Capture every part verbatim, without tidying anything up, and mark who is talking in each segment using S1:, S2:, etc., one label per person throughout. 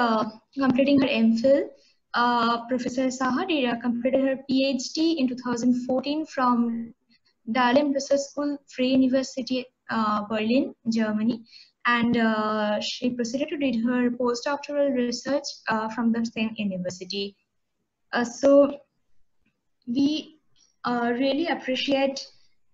S1: uh, completing her MPhil. Uh, Professor Saha did, uh, completed her PhD in two thousand fourteen from Dahlem Research School, Free University, uh, Berlin, Germany. And uh, she proceeded to do her postdoctoral research uh, from the same university. Uh, so we uh, really appreciate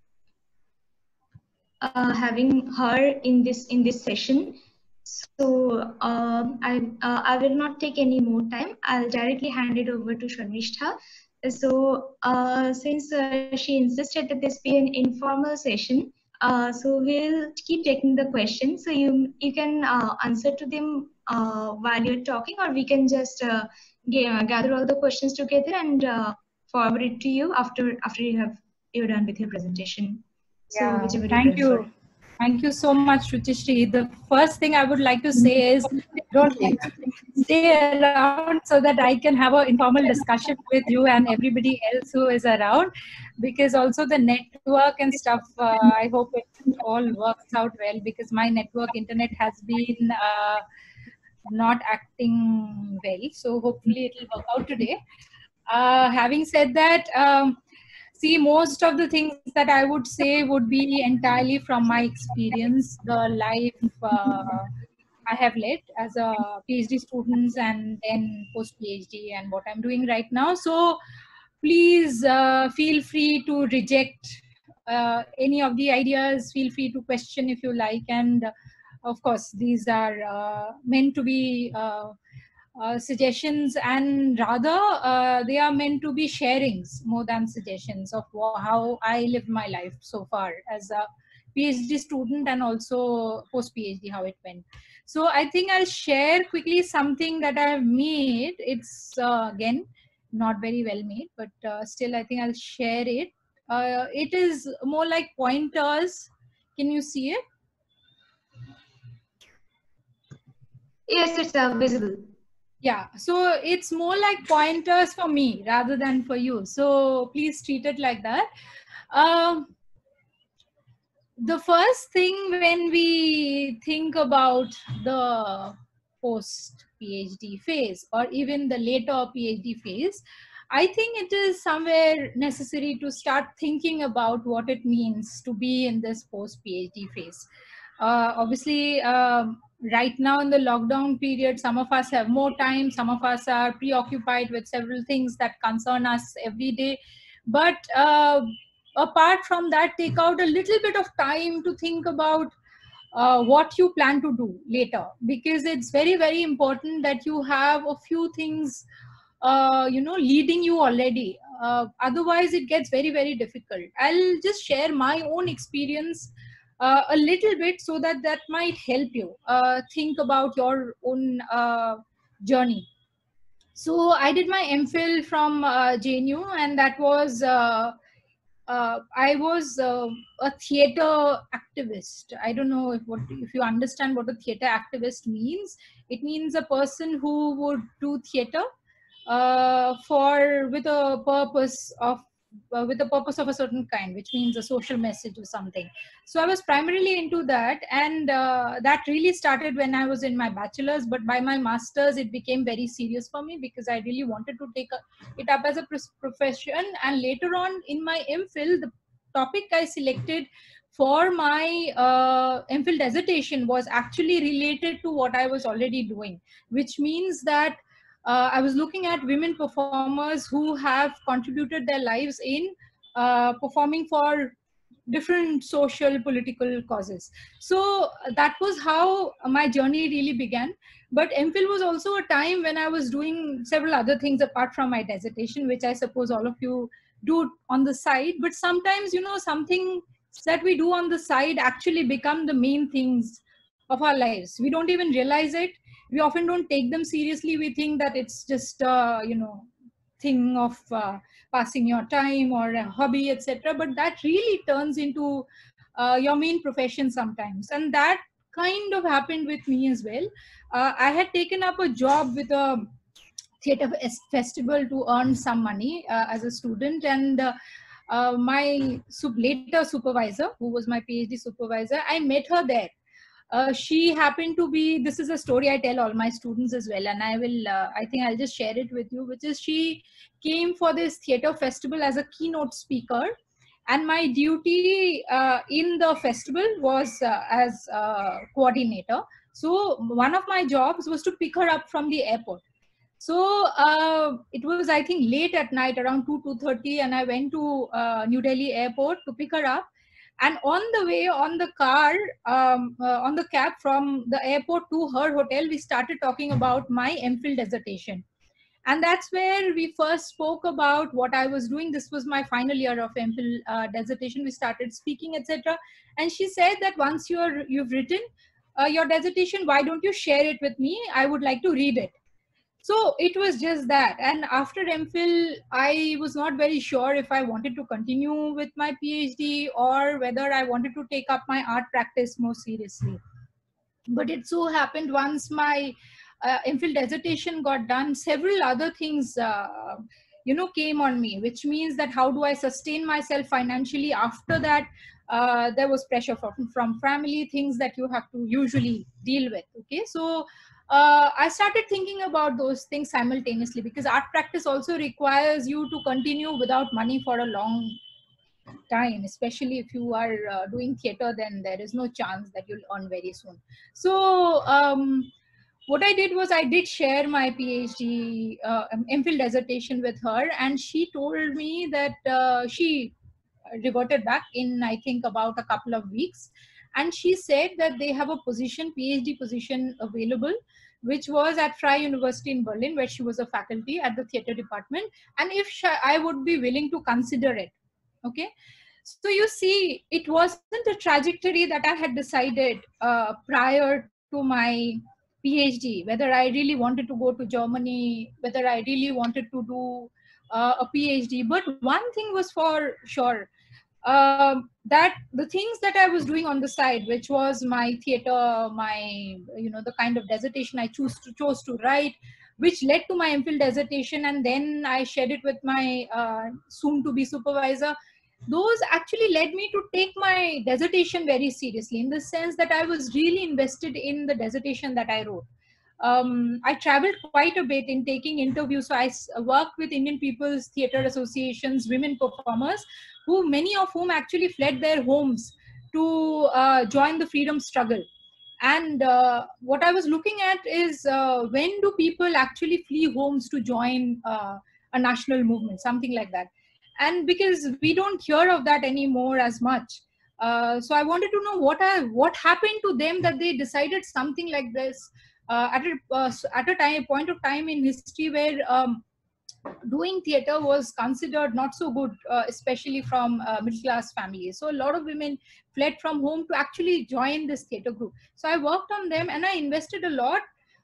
S1: uh, having her in this in this session. So um, I uh, I will not take any more time. I'll directly hand it over to Sharmishtha. So uh, since uh, she insisted that this be an informal session, uh, so we'll keep taking the questions. So you you can uh, answer to them uh, while you're talking, or we can just uh, gather all the questions together and uh, forward it to you after after you have you're done with your presentation. So
S2: Yeah,
S1: whichever
S2: thank
S1: you prefer.
S2: you. Thank you so much, Ruchishri. The first thing I would like to say is don't stay around so that I can have an informal discussion with you and everybody else who is around, because also the network and stuff, uh, I hope it all works out well, because my network internet has been uh, not acting well. So hopefully it will work out today. Uh, having said that, um, see, most of the things that I would say would be entirely from my experience, the life uh, I have led as a PhD student and then post PhD and what I'm doing right now. So please uh, feel free to reject uh, any of the ideas, feel free to question if you like. And uh, of course, these are uh, meant to be uh, uh, suggestions, and rather uh, they are meant to be sharings more than suggestions of how I lived my life so far as a PhD student and also post PhD, how it went. So I think I'll share quickly something that I have made. It's uh, again not very well made, but uh, still I think I'll share it. Uh, it is more like pointers. Can you see it?
S1: Yes, it's uh, visible.
S2: Yeah, so it's more like pointers for me rather than for you. So please treat it like that. Um, the first thing when we think about the post PhD phase or even the later PhD phase, I think it is somewhere necessary to start thinking about what it means to be in this post PhD phase. Uh, obviously, um, right now in the lockdown period, some of us have more time, some of us are preoccupied with several things that concern us every day. But uh, apart from that, take out a little bit of time to think about uh, what you plan to do later, because it's very very important that you have a few things uh, you know leading you already. Uh, otherwise it gets very very difficult. I'll just share my own experience uh, a little bit so that that might help you uh, think about your own uh, journey. So I did my MPhil from uh, J N U, and that was uh, uh, I was uh, a theater activist. I don't know if what if you understand what a theater activist means. It means a person who would do theater uh, for with a purpose of uh, with the purpose of a certain kind, which means a social message or something. So I was primarily into that, and uh, that really started when I was in my bachelor's. But by my master's, it became very serious for me because I really wanted to take a, it up as a profession. And later on in my MPhil, the topic I selected for my uh, MPhil dissertation was actually related to what I was already doing, which means that uh, I was looking at women performers who have contributed their lives in uh, performing for different social political causes. So that was how my journey really began. But MPhil was also a time when I was doing several other things apart from my dissertation, which I suppose all of you do on the side. But sometimes, you know, something that we do on the side actually become the main things of our lives. We don't even realize it. We often don't take them seriously. We think that it's just uh, you know thing of uh, passing your time or a hobby, etc. But that really turns into uh, your main profession sometimes, and that kind of happened with me as well. uh, I had taken up a job with a theater festival to earn some money uh, as a student, and uh, uh, my later supervisor, who was my PhD supervisor, I met her there. Uh, she happened to be, this is a story I tell all my students as well, and I will, uh, I think I'll just share it with you, which is she came for this theater festival as a keynote speaker. And my duty uh, in the festival was uh, as a coordinator. So one of my jobs was to pick her up from the airport. So uh, it was, I think, late at night, around two, two thirty, and I went to uh, New Delhi airport to pick her up. And on the way, on the car, um, uh, on the cab from the airport to her hotel, we started talking about my MPhil dissertation. And that's where we first spoke about what I was doing. This was my final year of MPhil uh, dissertation. We started speaking, et cetera. And she said that once you're, you've written uh, your dissertation, why don't you share it with me? I would like to read it. So it was just that. And after MPhil, I was not very sure if I wanted to continue with my PhD or whether I wanted to take up my art practice more seriously. But it so happened once my uh, MPhil dissertation got done, several other things, uh, you know, came on me, which means that how do I sustain myself financially after that? Uh, there was pressure from, from family, things that you have to usually deal with. Okay, so uh, I started thinking about those things simultaneously, because art practice also requires you to continue without money for a long time, especially if you are uh, doing theater, then there is no chance that you'll earn very soon. So um, what I did was I did share my PhD, uh, MPhil dissertation with her, and she told me that uh, she reverted back in, I think, about a couple of weeks. And she said that they have a position, PhD position available, which was at Freie University in Berlin, where she was a faculty at the theater department. And if she, I would be willing to consider it. Okay. So you see, it wasn't a trajectory that I had decided uh, prior to my PhD, whether I really wanted to go to Germany, whether I really wanted to do uh, a PhD. But one thing was for sure, um, that the things that I was doing on the side, which was my theater, my, you know, the kind of dissertation I choose to, chose to write, which led to my MPhil dissertation, and then I shared it with my uh, soon-to-be supervisor. Those actually led me to take my dissertation very seriously, in the sense that I was really invested in the dissertation that I wrote. Um, I traveled quite a bit in taking interviews. So I worked with Indian People's Theatre Associations, women performers, who many of whom actually fled their homes to uh, join the freedom struggle. And uh, what I was looking at is uh, when do people actually flee homes to join uh, a national movement, something like that. And because we don't hear of that anymore as much. Uh, so I wanted to know what, I, what happened to them that they decided something like this uh, at, a, uh, at a time, point of time in history where um, doing theater was considered not so good, uh, especially from uh, middle class families. So a lot of women fled from home to actually join this theater group. So I worked on them and I invested a lot,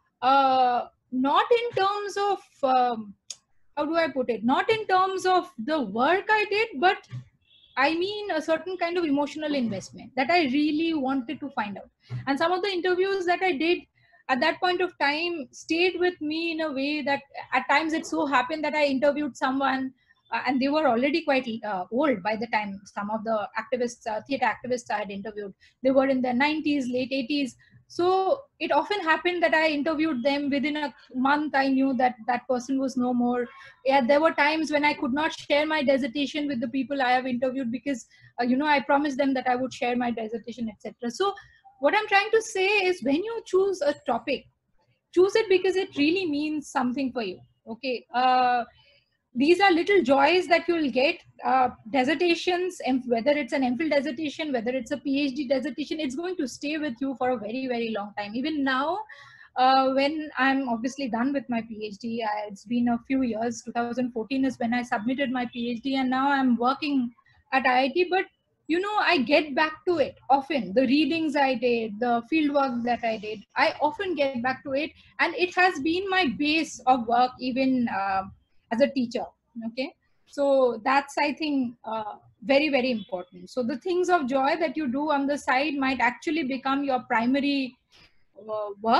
S2: uh, not in terms of, um, how do I put it? Not in terms of the work I did, but I mean a certain kind of emotional investment that I really wanted to find out. And some of the interviews that I did at that point of time stayed with me in a way that at times it so happened that I interviewed someone uh, and they were already quite uh, old by the time some of the activists, uh, theater activists I had interviewed. They were in their nineties, late eighties. So it often happened that I interviewed them within a month. I knew that that person was no more. Yeah, there were times when I could not share my dissertation with the people I have interviewed because, uh, you know, I promised them that I would share my dissertation, et cetera. So what I'm trying to say is when you choose a topic, choose it because it really means something for you. Okay. Uh, these are little joys that you'll get. Uh, dissertations, whether it's an MPhil dissertation, whether it's a PhD dissertation, it's going to stay with you for a very, very long time. Even now, uh, when I'm obviously done with my PhD, I, it's been a few years. two thousand fourteen is when I submitted my PhD, and now I'm working at I I T. But you know, I get back to it often. The readings I did, the field work that I did, I often get back to it, and it has been my base of work even uh, as a teacher. Okay, so that's, I think, uh, very, very important. So the things of joy that you do on the side might actually become your primary uh, work,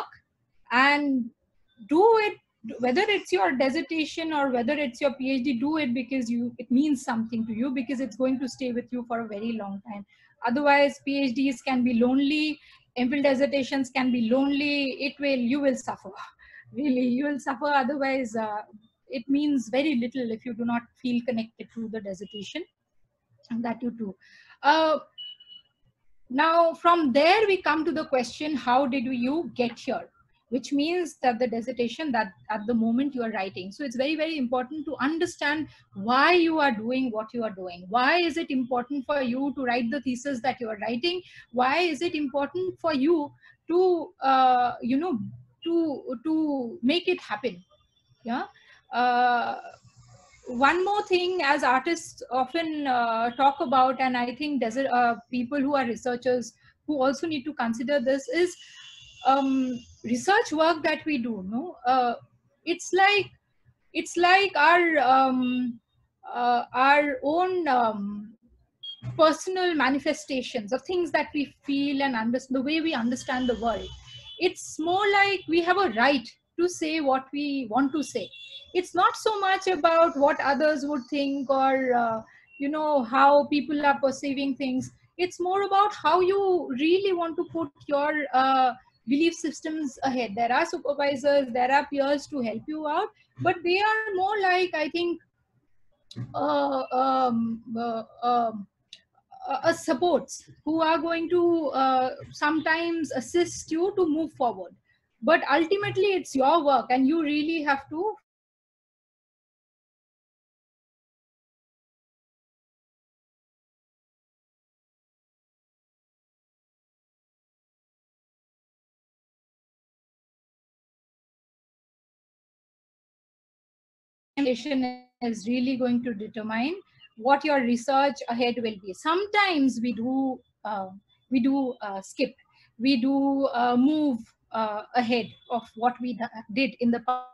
S2: and do it, whether it's your dissertation or whether it's your PhD, do it because you it means something to you, because it's going to stay with you for a very long time. Otherwise, PhDs can be lonely, MPhil dissertations can be lonely. It will, you will suffer. Really, you will suffer. Otherwise, uh, it means very little if you do not feel connected to the dissertation that you do. Uh, now, from there, we come to the question, how did you get here? Which means that the dissertation that at the moment you are writing. So it's very, very important to understand why you are doing what you are doing. Why is it important for you to write the thesis that you are writing? Why is it important for you to, uh, you know, to, to make it happen? Yeah. Uh, one more thing, as artists often uh, talk about, and I think desert, uh, people who are researchers who also need to consider this, is um, research work that we do. No, uh, it's like it's like our um, uh, our own um, personal manifestations of things that we feel and understand, the way we understand the world. It's more like we have a right to say what we want to say. It's not so much about what others would think, or uh, you know, how people are perceiving things. It's more about how you really want to put your uh, belief systems ahead. There are supervisors, there are peers to help you out, but they are more like, I think, uh, um, uh, um, uh, uh, supports, who are going to uh, sometimes assist you to move forward. But ultimately, it's your work, and you really have to is really going to determine what your research ahead will be. Sometimes we do uh, we do uh, skip, we do uh, move uh, ahead of what we did in the past.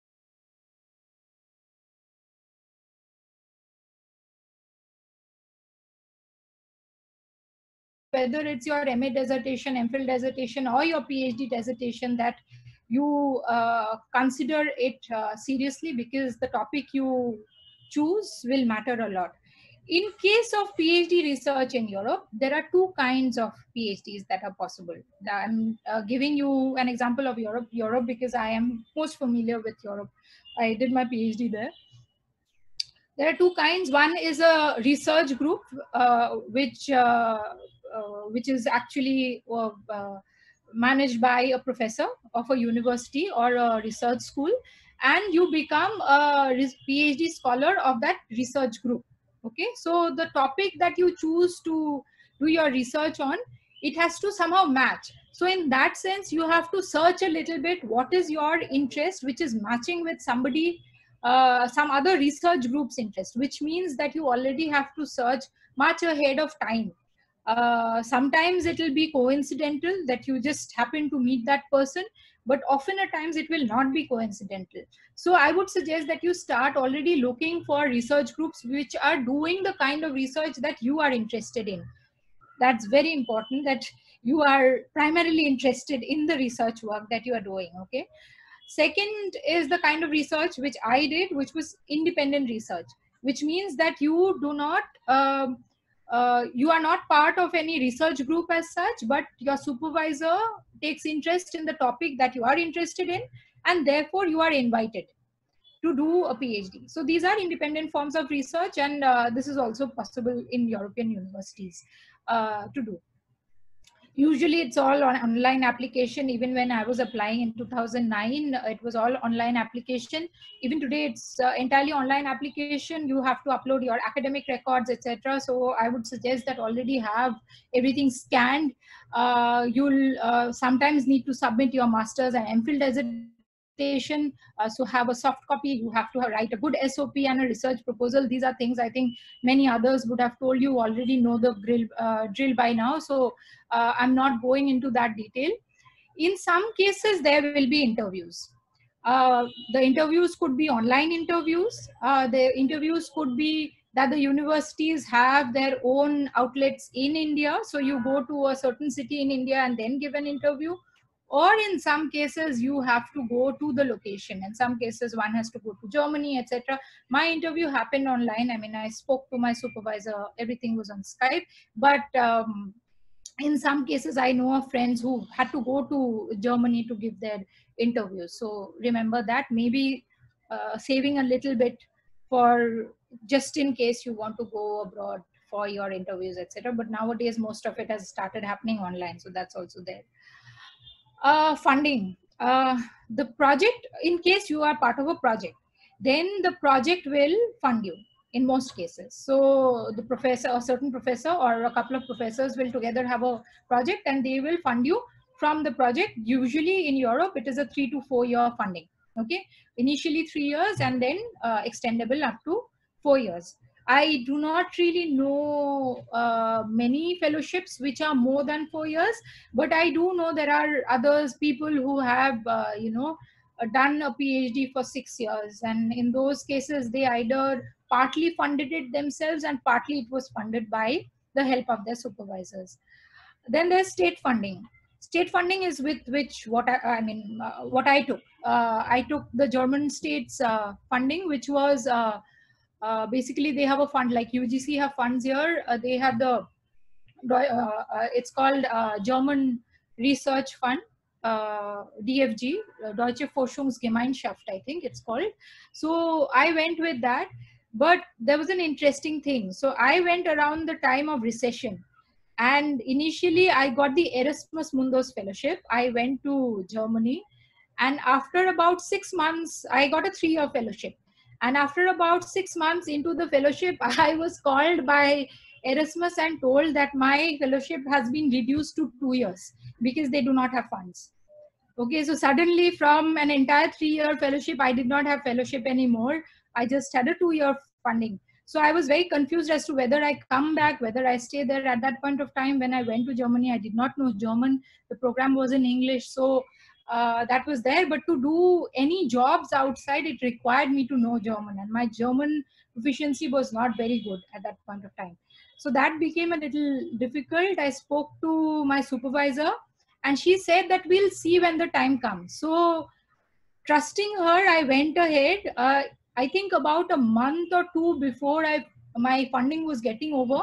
S2: Whether it's your M A dissertation, MPhil dissertation, or your PhD dissertation, that you uh, consider it uh, seriously, because the topic you choose will matter a lot. In case of PhD research in Europe, there are two kinds of PhDs that are possible. I'm uh, giving you an example of Europe, Europe because I am most familiar with Europe. I did my PhD there. There are two kinds. One is a research group, uh, which uh, uh, which is actually uh, uh, managed by a professor of a university or a research school, and you become a PhD scholar of that research group. Okay, so the topic that you choose to do your research on, it has to somehow match. So in that sense, you have to search a little bit what is your interest, which is matching with somebody, uh, some other research group's interest, which means that you already have to search much ahead of time. Uh, sometimes it will be coincidental that you just happen to meet that person, but often at times it will not be coincidental. So I would suggest that you start already looking for research groups which are doing the kind of research that you are interested in. That's very important, that you are primarily interested in the research work that you are doing. Okay. Second is the kind of research which I did, which was independent research, which means that you do not, um, uh, you are not part of any research group as such, but your supervisor takes interest in the topic that you are interested in, and therefore you are invited to do a PhD. So these are independent forms of research, and uh, this is also possible in European universities uh, to do. Usually it's all on online application. Even when I was applying in two thousand nine, it was all online application. Even today it's uh, entirely online application. You have to upload your academic records, et cetera. So I would suggest that already have everything scanned. Uh, you'll uh, sometimes need to submit your master's and MPhil dissertation. Uh, so have a soft copy. You have to write a good S O P and a research proposal. These are things I think many others would have told you, already know the drill, uh, drill by now. So uh, I'm not going into that detail. In some cases, there will be interviews. Uh, the interviews could be online interviews. Uh, the interviews could be that the universities have their own outlets in India. So you go to a certain city in India and then give an interview. Or in some cases, you have to go to the location. In some cases, one has to go to Germany, et cetera. My interview happened online. I mean, I spoke to my supervisor. Everything was on Skype. But um, in some cases, I know of friends who had to go to Germany to give their interviews. So remember that, maybe uh, saving a little bit for just in case you want to go abroad for your interviews, et cetera. But nowadays, most of it has started happening online, so that's also there. Uh, funding. Uh, the project, in case you are part of a project, then the project will fund you in most cases. So the professor, a certain professor or a couple of professors will together have a project and they will fund you from the project. Usually in Europe, it is a three to four year funding. Okay, initially three years and then uh, extendable up to four years. I do not really know uh, many fellowships which are more than four years, but I do know there are others, people who have, uh, you know, uh, done a PhD for six years. And in those cases, they either partly funded it themselves and partly it was funded by the help of their supervisors. Then there's state funding. State funding is with which what I, I mean, uh, what I took. Uh, I took the German state's uh, funding, which was uh, uh, basically they have a fund like U G C have funds here. Uh, they have the uh, uh, it's called uh, German Research Fund, uh, D F G, uh, Deutsche Forschungsgemeinschaft, I think it's called. So I went with that, but there was an interesting thing. So I went around the time of recession, and initially I got the Erasmus Mundus Fellowship. I went to Germany, and after about six months, I got a three-year fellowship. And after about six months into the fellowship, I was called by Erasmus and told that my fellowship has been reduced to two years because they do not have funds. Okay, so suddenly from an entire three-year fellowship, I did not have fellowship anymore. I just had a two-year funding. So I was very confused as to whether I come back, whether I stay there. At that point of time, when I went to Germany, I did not know German. The program was in English. So uh, that was there. But to do any jobs outside, it required me to know German. And my German proficiency was not very good at that point of time. So that became a little difficult. I spoke to my supervisor, and she said that we'll see when the time comes. So trusting her, I went ahead. Uh, I think about a month or two before I my funding was getting over,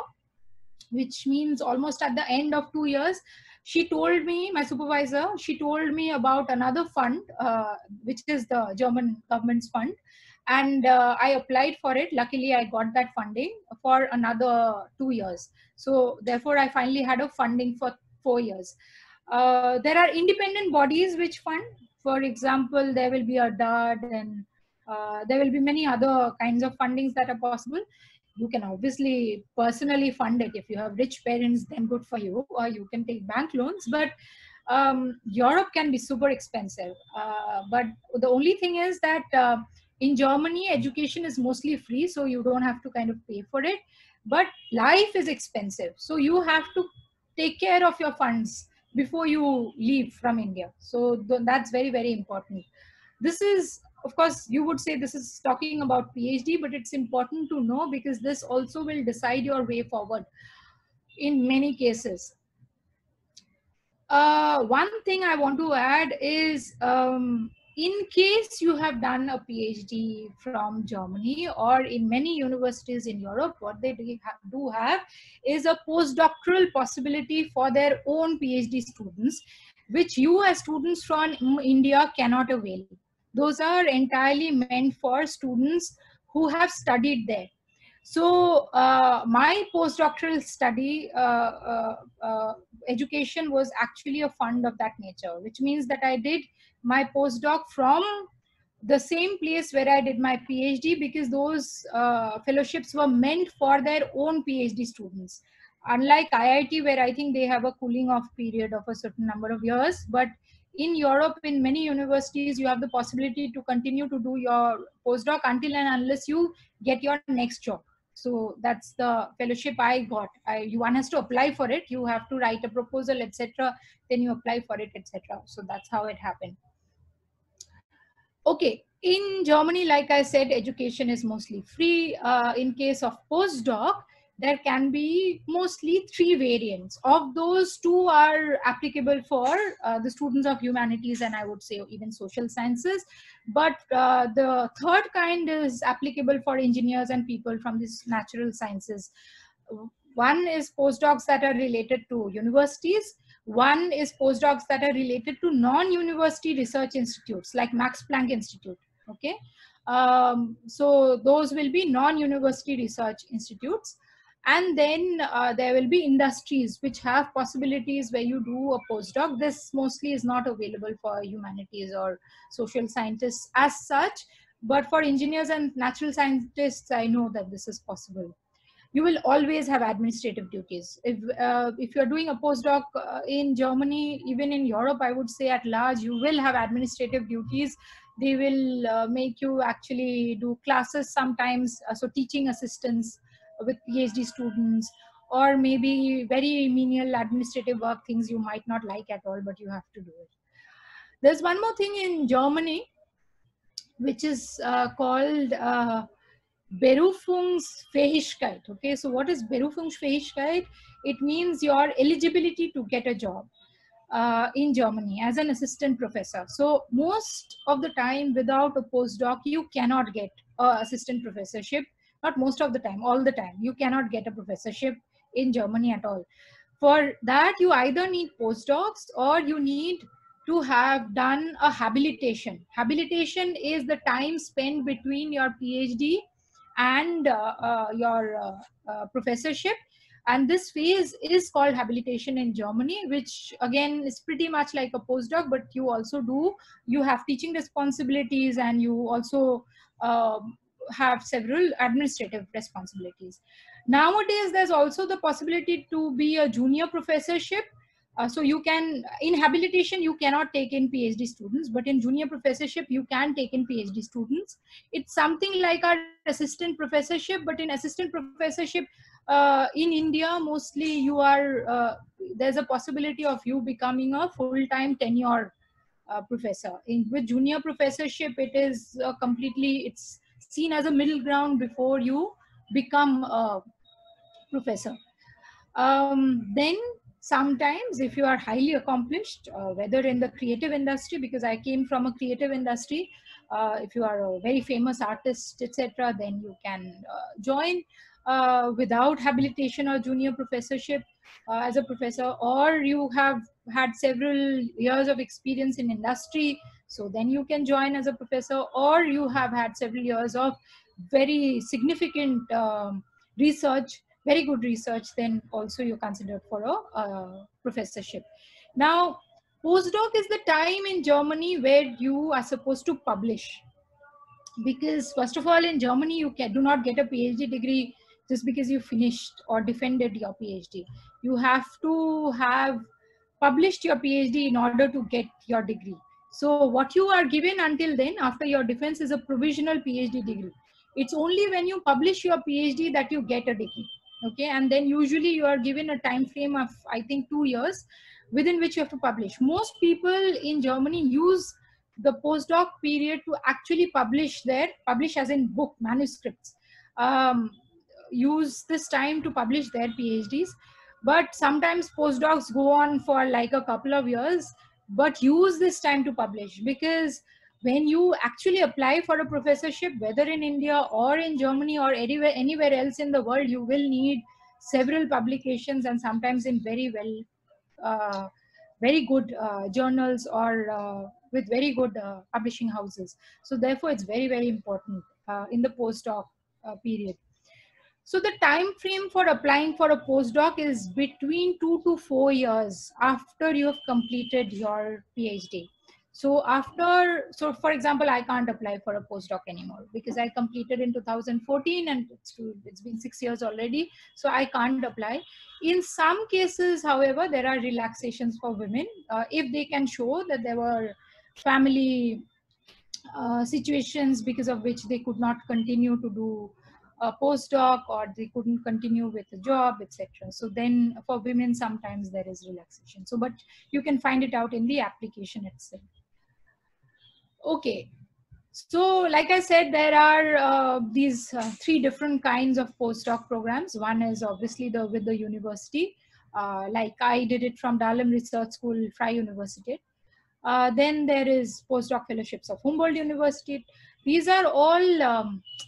S2: which means almost at the end of two years, she told me, my supervisor, she told me about another fund, uh, which is the German government's fund. And uh, I applied for it. Luckily, I got that funding for another two years. So therefore, I finally had a funding for four years. Uh, there are independent bodies which fund. For example, there will be a D A D, and uh, there will be many other kinds of fundings that are possible. You can obviously personally fund it. If you have rich parents, then good for you, or you can take bank loans. But um, Europe can be super expensive. Uh, but the only thing is that uh, in Germany, education is mostly free, so you don't have to kind of pay for it. But life is expensive, so you have to take care of your funds before you leave from India. So th- that's very, very important. This is, of course, you would say this is talking about PhD, but it's important to know because this also will decide your way forward in many cases. Uh, one thing I want to add is, um, in case you have done a PhD from Germany or in many universities in Europe, what they do have is a postdoctoral possibility for their own PhD students, which you as students from India cannot avail. Those are entirely meant for students who have studied there. So uh, my postdoctoral study, uh, uh, uh, education was actually a fund of that nature, which means that I did my postdoc from the same place where I did my PhD, because those uh, fellowships were meant for their own PhD students. Unlike I I T, where I think they have a cooling off period of a certain number of years, but in Europe, in many universities, you have the possibility to continue to do your postdoc until and unless you get your next job. So that's the fellowship I got. I, you one has to apply for it. You have to write a proposal, et cetera. Then you apply for it, et cetera. So that's how it happened. Okay, in Germany, like I said, education is mostly free. Uh, in case of postdoc, there can be mostly three variants. Of those, two are applicable for uh, the students of humanities and I would say even social sciences. But uh, the third kind is applicable for engineers and people from these natural sciences. One is postdocs that are related to universities. One is postdocs that are related to non-university research institutes like Max Planck Institute. Okay, um, so those will be non-university research institutes. And then uh, there will be industries which have possibilities where you do a postdoc. This mostly is not available for humanities or social scientists as such, but for engineers and natural scientists, I know that this is possible. You will always have administrative duties. If uh, if you're doing a postdoc uh, in Germany, even in Europe, I would say at large, you will have administrative duties. They will uh, make you actually do classes sometimes, uh, so teaching assistants with PhD students, or maybe very menial administrative work, things you might not like at all, but you have to do it. There's one more thing in Germany, which is uh, called uh, Berufungsfähigkeit. Okay, so what is Berufungsfähigkeit? It means your eligibility to get a job uh, in Germany as an assistant professor. So most of the time, without a postdoc, you cannot get an assistant professorship. Not most of the time, all the time. You cannot get a professorship in Germany at all. For that, you either need postdocs or you need to have done a habilitation. Habilitation is the time spent between your PhD and uh, uh, your uh, uh, professorship. And this phase is called habilitation in Germany, which again is pretty much like a postdoc, but you also do, you have teaching responsibilities and you also uh, have several administrative responsibilities. Nowadays, there's also the possibility to be a junior professorship. Uh, so you can, in habilitation, you cannot take in PhD students, but in junior professorship, you can take in PhD students. It's something like our assistant professorship, but in assistant professorship uh, in India, mostly you are, uh, there's a possibility of you becoming a full-time tenure uh, professor. In, with junior professorship, it is uh, completely, it's seen as a middle ground before you become a professor. Um, then sometimes if you are highly accomplished, uh, whether in the creative industry, because I came from a creative industry, uh, if you are a very famous artist, et cetera, then you can uh, join uh, without habilitation or junior professorship uh, as a professor, or you have had several years of experience in industry, so then you can join as a professor, or you have had several years of very significant um, research, very good research, then also you're considered for a uh, professorship. Now, postdoc is the time in Germany where you are supposed to publish. Because first of all, in Germany, you can, do not get a PhD degree just because you finished or defended your PhD. You have to have published your PhD in order to get your degree. So what you are given until then, after your defense, is a provisional PhD degree. It's only when you publish your PhD that you get a degree. Okay, and then usually you are given a time frame of, I think, two years within which you have to publish. Most people in Germany use the postdoc period to actually publish their, publish as in book manuscripts, um, use this time to publish their PhDs. But sometimes postdocs go on for like a couple of years, but use this time to publish, because when you actually apply for a professorship, whether in India or in Germany or anywhere, anywhere else in the world, you will need several publications, and sometimes in very well, uh, very good uh, journals, or uh, with very good uh, publishing houses. So therefore, it's very, very important uh, in the postdoc uh, period. So the time frame for applying for a postdoc is between two to four years after you have completed your PhD. So after, so for example, I can't apply for a postdoc anymore because I completed in two thousand fourteen and it's, it's been six years already. So I can't apply. In some cases, however, there are relaxations for women uh, if they can show that there were family uh, situations because of which they could not continue to do a postdoc, or they couldn't continue with a job, et cetera. So then for women, sometimes there is relaxation. So, but you can find it out in the application itself. Okay. So like I said, there are uh, these uh, three different kinds of postdoc programs. One is obviously the with the university, uh, like I did it from Dahlem Research School, Freie Universität. Uh, then there is postdoc fellowships of Humboldt University. These are all um,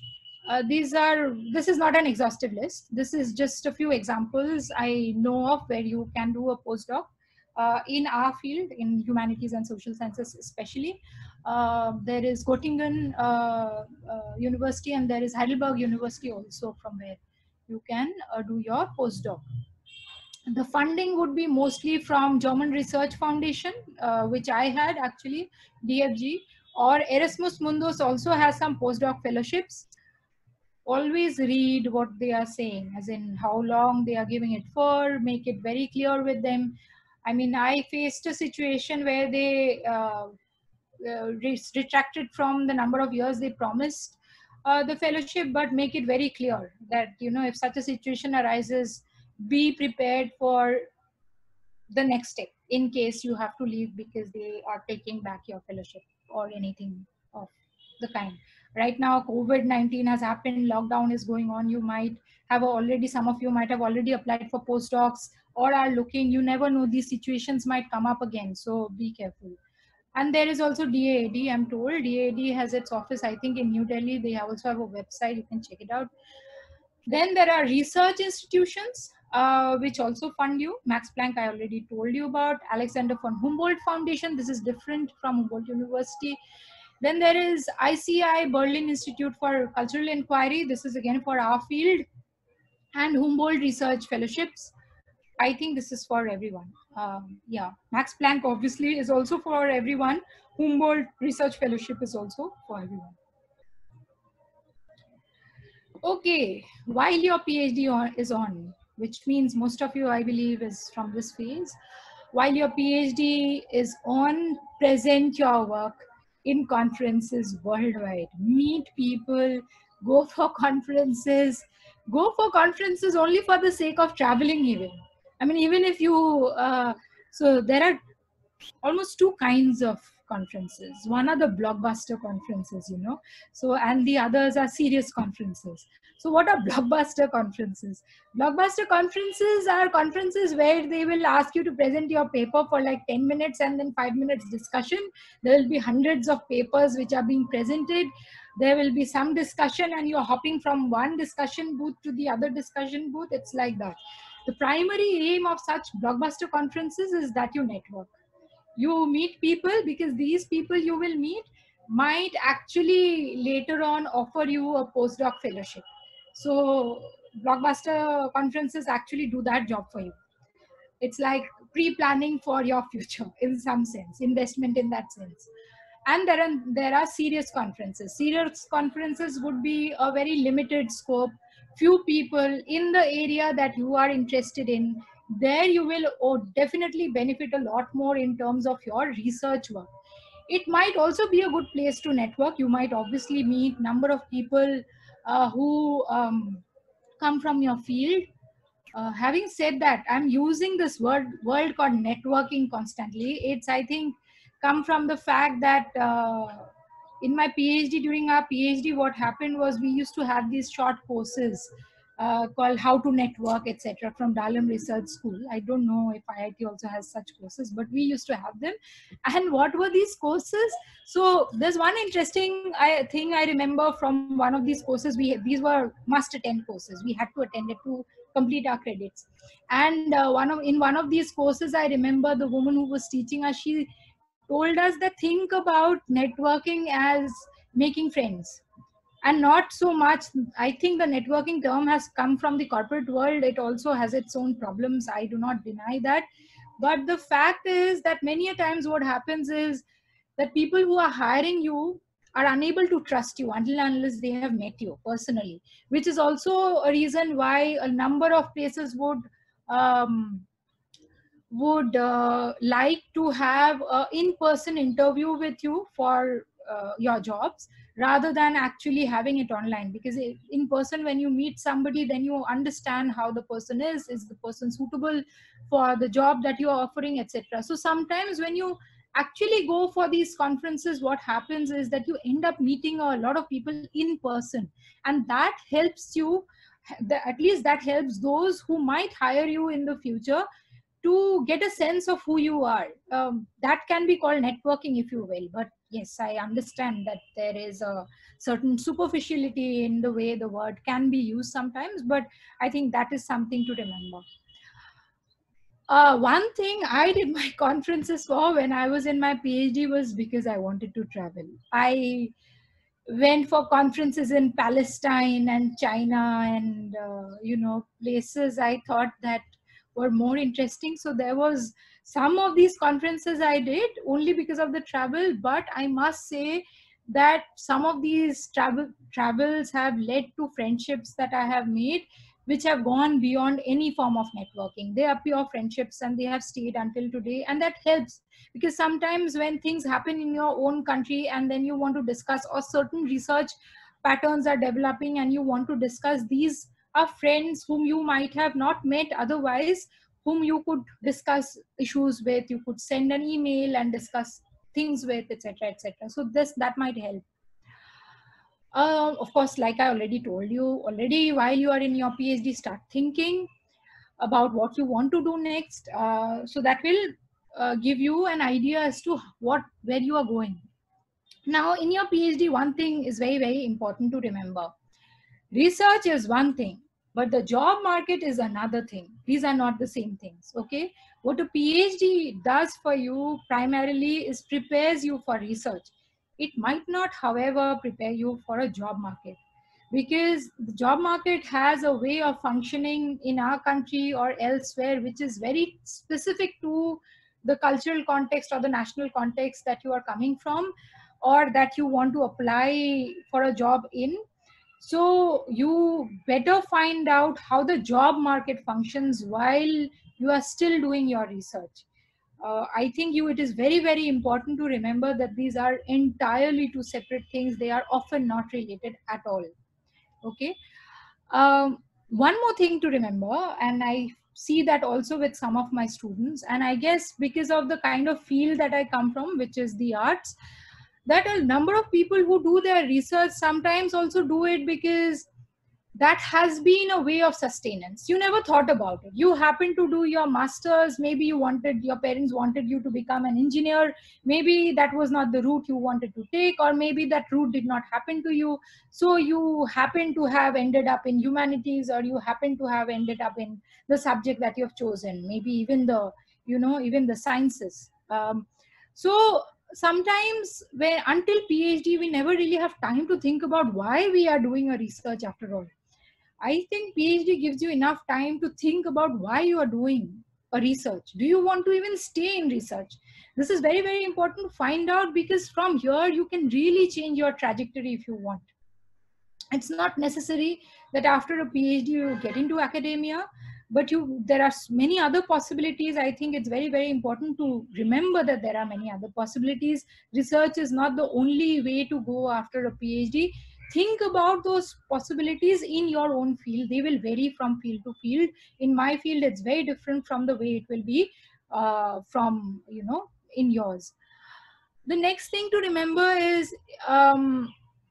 S2: uh, these are, this is not an exhaustive list. This is just a few examples I know of where you can do a postdoc uh, in our field, in humanities and social sciences especially. Uh, there is Göttingen uh, uh, University, and there is Heidelberg University also, from where you can uh, do your postdoc. The funding would be mostly from German Research Foundation, uh, which I had actually, D F G, or Erasmus Mundus also has some postdoc fellowships. Always read what they are saying, as in how long they are giving it for, make it very clear with them. I mean, I faced a situation where they uh, uh, retracted from the number of years they promised uh, the fellowship, but make it very clear that, you know, if such a situation arises, be prepared for the next step in case you have to leave because they are taking back your fellowship or anything of the kind. Right now, COVID nineteen has happened, lockdown is going on. You might have already, some of you might have already applied for postdocs or are looking. You never know, these situations might come up again. So be careful. And there is also D A A D, I'm told. D A A D has its office, I think, in New Delhi. They also have a website, you can check it out. Then there are research institutions uh, which also fund you. Max Planck, I already told you about. Alexander von Humboldt Foundation, this is different from Humboldt University. Then there is I C I, Berlin Institute for Cultural Inquiry. This is again for our field. And Humboldt Research Fellowships. I think this is for everyone. Um, yeah, Max Planck obviously is also for everyone. Humboldt Research Fellowship is also for everyone. Okay, while your PhD on, is on, which means most of you, I believe, is from this phase, while your PhD is on, present your work in conferences worldwide. Meet people, go for conferences, go for conferences only for the sake of traveling even. I mean, even if you, uh, so there are almost two kinds of conferences. One are the blockbuster conferences, you know, so, and the others are serious conferences. So what are blockbuster conferences? Blockbuster conferences are conferences where they will ask you to present your paper for like ten minutes and then five minutes discussion. There will be hundreds of papers which are being presented. There will be some discussion and you're hopping from one discussion booth to the other discussion booth. It's like that. The primary aim of such blockbuster conferences is that you network. You meet people, because these people you will meet might actually later on offer you a postdoc fellowship. So blockbuster conferences actually do that job for you. It's like pre-planning for your future in some sense, investment in that sense. And there are, there are serious conferences. Serious conferences would be a very limited scope, few people in the area that you are interested in. There you will oh, definitely benefit a lot more in terms of your research work. It might also be a good place to network. You might obviously meet number of people uh, who um, come from your field. Uh, having said that, I'm using this word word called networking constantly. It's, I think, come from the fact that uh, in my PhD, during our PhD, what happened was we used to have these short courses uh, called How to Network, et cetera from Dahlem Research School. I don't know if I I T also has such courses, but we used to have them. And what were these courses? So there's one interesting I, thing I remember from one of these courses. We These were must-attend courses. We had to attend it to complete our credits. And uh, one of in one of these courses, I remember the woman who was teaching us, she told us that think about networking as making friends and not so much. I think the networking term has come from the corporate world. It also has its own problems, I do not deny that. But the fact is that many a times what happens is that people who are hiring you are unable to trust you until unless they have met you personally, which is also a reason why a number of places would um, would uh, like to have an in-person interview with you for uh, your jobs rather than actually having it online. Because in person, when you meet somebody, then you understand how the person is, is the person suitable for the job that you are offering, et cetera. So sometimes when you actually go for these conferences, what happens is that you end up meeting a lot of people in person, and that helps you, at least that helps those who might hire you in the future, to get a sense of who you are. Um, that can be called networking, if you will. But yes, I understand that there is a certain superficiality in the way the word can be used sometimes, but I think that is something to remember. Uh, one thing I did my conferences for when I was in my PhD was because I wanted to travel. I went for conferences in Palestine and China and, uh, you know, places I thought that were more interesting. So there was some of these conferences I did only because of the travel, but I must say that some of these travel travels have led to friendships that I have made, which have gone beyond any form of networking. They are pure friendships and they have stayed until today. And that helps, because sometimes when things happen in your own country and then you want to discuss, or certain research patterns are developing and you want to discuss, these are friends whom you might have not met otherwise, whom you could discuss issues with, you could send an email and discuss things with, etc, etc. So this that might help. Uh, of course, like I already told you already, while you are in your PhD, start thinking about what you want to do next. Uh, so that will uh, give you an idea as to what where you are going. Now, in your PhD, one thing is very, very important to remember. Research is one thing, but the job market is another thing. These are not the same things, okay? What a PhD does for you primarily is prepares you for research. It might not, however, prepare you for a job market, because the job market has a way of functioning in our country or elsewhere which is very specific to the cultural context or the national context that you are coming from, or that you want to apply for a job in. So you better find out how the job market functions while you are still doing your research. uh, I think you it is very, very important to remember that these are entirely two separate things. They are often not related at all. Okay. Um, one more thing to remember, and I see that also with some of my students, and I guess because of the kind of field that I come from, which is the arts, that a number of people who do their research sometimes also do it because that has been a way of sustenance. You never thought about it. You happen to do your masters, maybe you wanted, your parents wanted you to become an engineer, maybe that was not the route you wanted to take, or maybe that route did not happen to you, so you happen to have ended up in humanities, or you happen to have ended up in the subject that you have chosen, maybe even the, you know, even the sciences. Um, so sometimes when until PhD we never really have time to think about why we are doing a research after all. I think PhD gives you enough time to think about why you are doing a research. Do you want to even stay in research? This is very, very important to find out, because from here you can really change your trajectory if you want. It's not necessary that after a PhD you get into academia, but you there are many other possibilities. I think it's very, very important to remember that there are many other possibilities. Research is not the only way to go after a PhD. Think about those possibilities in your own field. They will vary from field to field. In my field, it's very different from the way it will be uh, from, you know, in yours. The next thing to remember is um,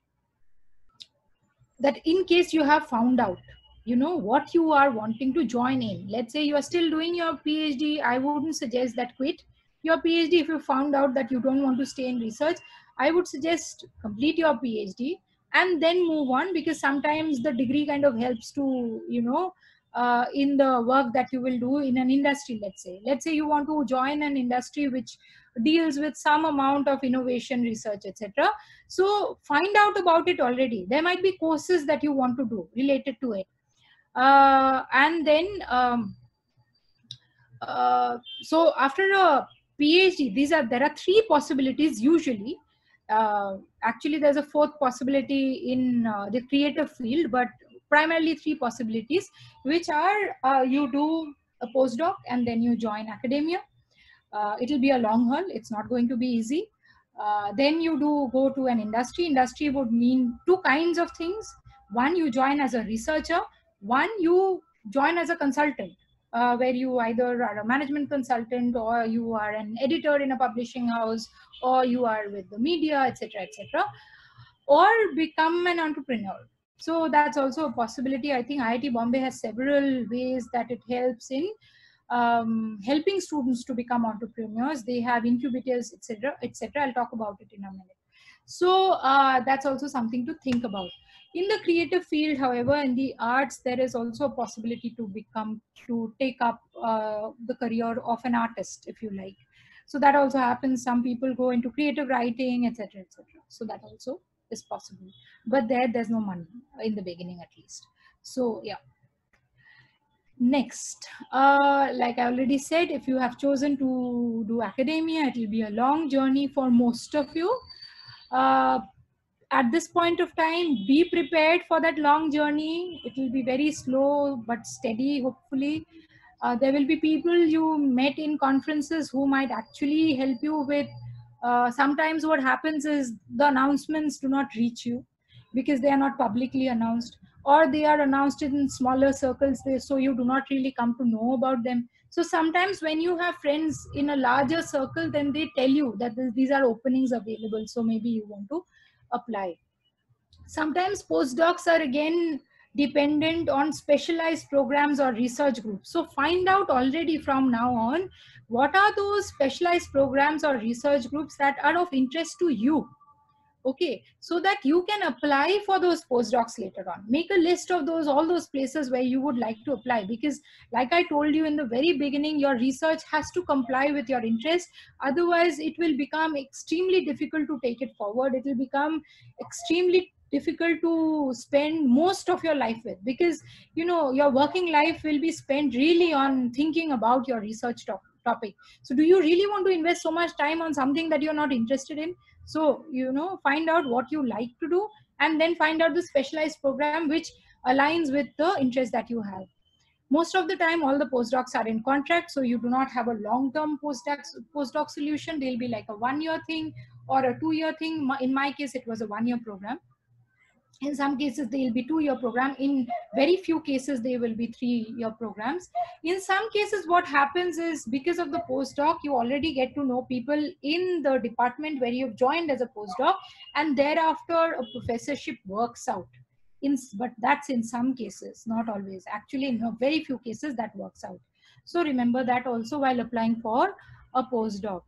S2: that in case you have found out, you know, what you are wanting to join in, let's say you are still doing your PhD, I wouldn't suggest that quit your PhD. If you found out that you don't want to stay in research, I would suggest complete your PhD and then move on, because sometimes the degree kind of helps to, you know, uh, in the work that you will do in an industry. Let's say let's say you want to join an industry which deals with some amount of innovation, research, etc. So find out about it already. There might be courses that you want to do related to it. Uh, and then, um, uh, so after a PhD, these are there are three possibilities usually. Uh, actually, there's a fourth possibility in uh, the creative field, but primarily three possibilities, which are uh, you do a postdoc and then you join academia. Uh, it'll be a long haul. It's not going to be easy. Uh, then you do go to an industry. Industry would mean two kinds of things. One, you join as a researcher. One, you join as a consultant, uh, where you either are a management consultant, or you are an editor in a publishing house, or you are with the media, et cetera, et cetera, or become an entrepreneur. So that's also a possibility. I think I I T Bombay has several ways that it helps in um, helping students to become entrepreneurs. They have incubators, et cetera, et cetera. I'll talk about it in a minute. So uh, that's also something to think about. In the creative field, however, in the arts, there is also a possibility to become, to take up uh, the career of an artist, if you like. So that also happens. Some people go into creative writing, et cetera, et cetera. So that also is possible. But there, there's no money in the beginning, at least. So yeah. Next, uh, like I already said, if you have chosen to do academia, it will be a long journey for most of you. Uh, at this point of time, be prepared for that long journey. It will be very slow but steady, hopefully. Uh, there will be people you met in conferences who might actually help you with. Uh, sometimes what happens is the announcements do not reach you because they are not publicly announced, or they are announced in smaller circles, so you do not really come to know about them. So sometimes when you have friends in a larger circle, then they tell you that these are openings available, so maybe you want to apply. Sometimes postdocs are again dependent on specialized programs or research groups. So find out already from now on, what are those specialized programs or research groups that are of interest to you. Okay, so that you can apply for those postdocs later on. Make a list of those, all those places where you would like to apply, because like I told you in the very beginning, your research has to comply with your interest. Otherwise, it will become extremely difficult to take it forward. It will become extremely difficult to spend most of your life with, because you know your working life will be spent really on thinking about your research top topic. So do you really want to invest so much time on something that you're not interested in? So, you know, find out what you like to do, and then find out the specialized program which aligns with the interest that you have. Most of the time, all the postdocs are in contract, so you do not have a long-term postdoc, postdoc solution. They'll be like a one-year thing or a two-year thing. In my case, it was a one-year program. In some cases, they will be two-year program. In very few cases, they will be three-year programs. In some cases, what happens is, because of the postdoc, you already get to know people in the department where you've joined as a postdoc, and thereafter a professorship works out. In, but that's in some cases, not always. Actually, in a very few cases, that works out. So remember that also while applying for a postdoc.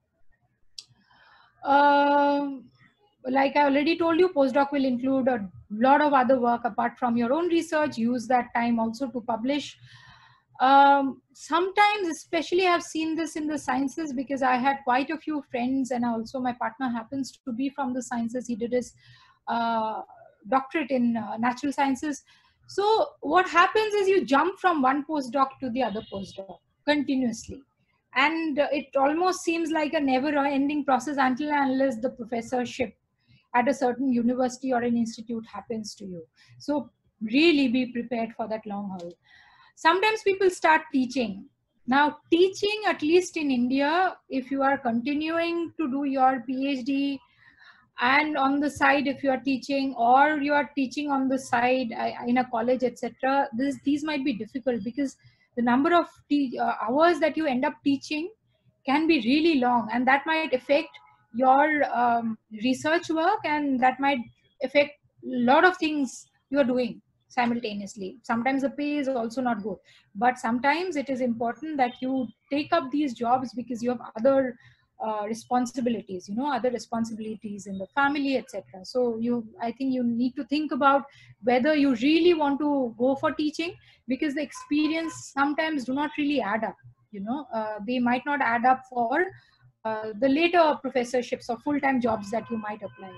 S2: Um, like I already told you, postdoc will include a lot of other work apart from your own research. Use that time also to publish. Um, sometimes, especially I've seen this in the sciences, because I had quite a few friends, and also my partner happens to be from the sciences. He did his uh, doctorate in uh, natural sciences. So what happens is you jump from one postdoc to the other postdoc continuously. And it almost seems like a never-ending process until and unless the professorship at a certain university or an institute happens to you. So really be prepared for that long haul. Sometimes people start teaching. Now, teaching, at least in India, if you are continuing to do your PhD, and on the side, if you are teaching, or you are teaching on the side in a college, et cetera, this these might be difficult, because the number of uh, hours that you end up teaching can be really long, and that might affect your um, research work, and that might affect a lot of things you are doing simultaneously. Sometimes the pay is also not good, but sometimes it is important that you take up these jobs because you have other uh, responsibilities, you know, other responsibilities in the family, et cetera. So you, I think you need to think about whether you really want to go for teaching, because the experience sometimes do not really add up. You know, uh, they might not add up for uh, the later professorships or full-time jobs that you might apply.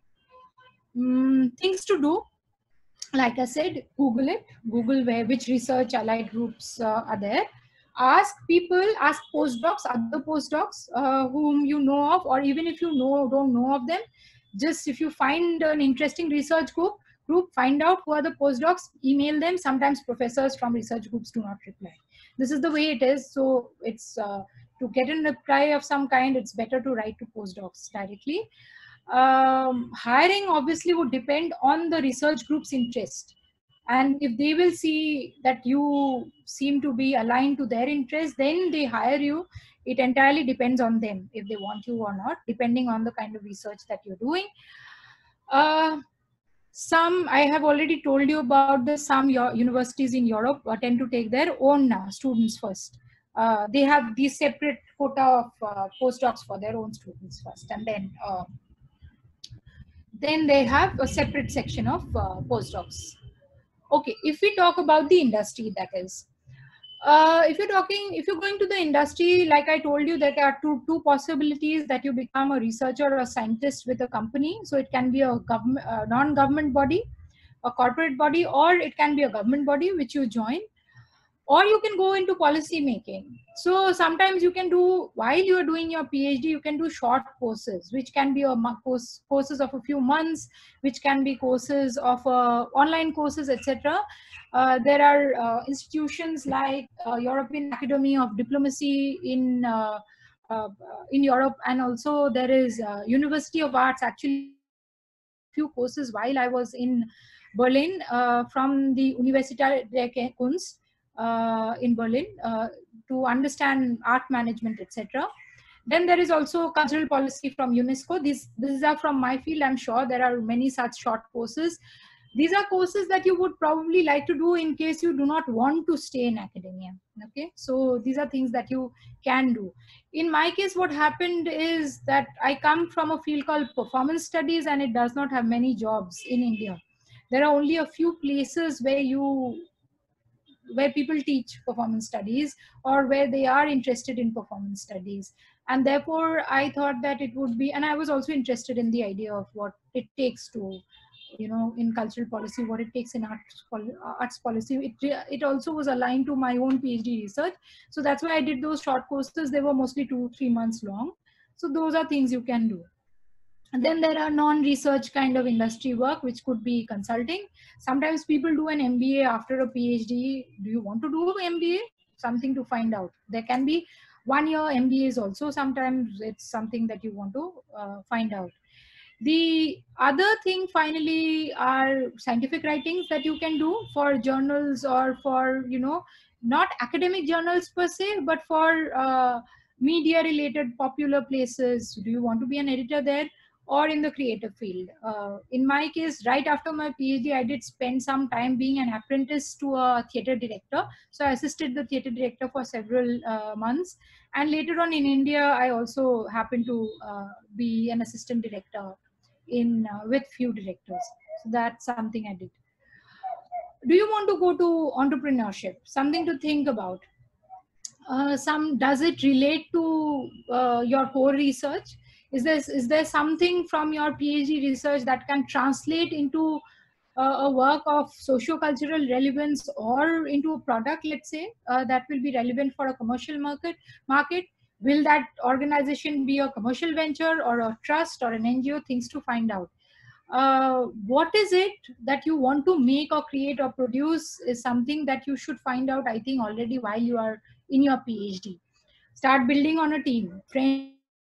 S2: Mm, things to do, like I said, Google it. Google where which research allied groups uh, are there. Ask people, ask postdocs, other postdocs uh, whom you know of, or even if you know don't know of them, just if you find an interesting research group, group, find out who are the postdocs, email them. Sometimes professors from research groups do not reply. This is the way it is. So it's uh, to get a reply of some kind, it's better to write to postdocs directly. Um, hiring obviously would depend on the research group's interest. And if they will see that you seem to be aligned to their interest, then they hire you. It entirely depends on them if they want you or not, depending on the kind of research that you're doing. Uh, some, I have already told you about this, some universities in Europe tend to take their own uh, students first. uh, they have these separate quota of uh, postdocs for their own students first, and then uh, then they have a separate section of uh, postdocs. Okay, if we talk about the industry, that is, uh, if you're talking, if you're going to the industry, like I told you, there are two two possibilities that you become a researcher or a scientist with a company. So it can be a government, uh, non-government body, a corporate body, or it can be a government body which you join, or you can go into policy making. So sometimes you can do, while you are doing your PhD, you can do short courses, which can be a course, courses of a few months, which can be courses of uh, online courses, et cetera. Uh, there are uh, institutions like uh, European Academy of Diplomacy in uh, uh, in Europe, and also there is uh, University of Arts. Actually, few courses while I was in Berlin uh, from the Universität der Kunst uh, in Berlin uh, to understand art management, et cetera. Then there is also cultural policy from UNESCO. These, these are from my field. I'm sure there are many such short courses. These are courses that you would probably like to do in case you do not want to stay in academia. Okay, so these are things that you can do. In my case, what happened is that I come from a field called performance studies, and it does not have many jobs in India. There are only a few places where you where people teach performance studies, or where they are interested in performance studies. And therefore I thought that it would be, and I was also interested in the idea of what it takes to, you know, in cultural policy, what it takes in arts, arts policy. It, it also was aligned to my own PhD research. So that's why I did those short courses. They were mostly two, three months long. So those are things you can do. And then there are non-research kind of industry work, which could be consulting. Sometimes people do an M B A after a PhD. Do you want to do an M B A? Something to find out. There can be one-year M B As also. Sometimes it's something that you want to uh, find out. The other thing finally are scientific writings that you can do for journals, or for, you know, not academic journals per se, but for uh, media related popular places. Do you want to be an editor there, or in the creative field? Uh, in my case, right after my PhD, I did spend some time being an apprentice to a theater director. So I assisted the theater director for several uh, months. And later on in India, I also happened to uh, be an assistant director in uh, with few directors. So that's something I did. Do you want to go to entrepreneurship? Something to think about. Uh, some does it relate to uh, your core research? Is there is there something from your PhD research that can translate into uh, a work of socio-cultural relevance, or into a product, let's say, uh, that will be relevant for a commercial market? Market. Will that organization be a commercial venture, or a trust, or an N G O? Things to find out. Uh, what is it that you want to make or create or produce is something that you should find out, I think, already while you are in your PhD. Start building on a team. Friends,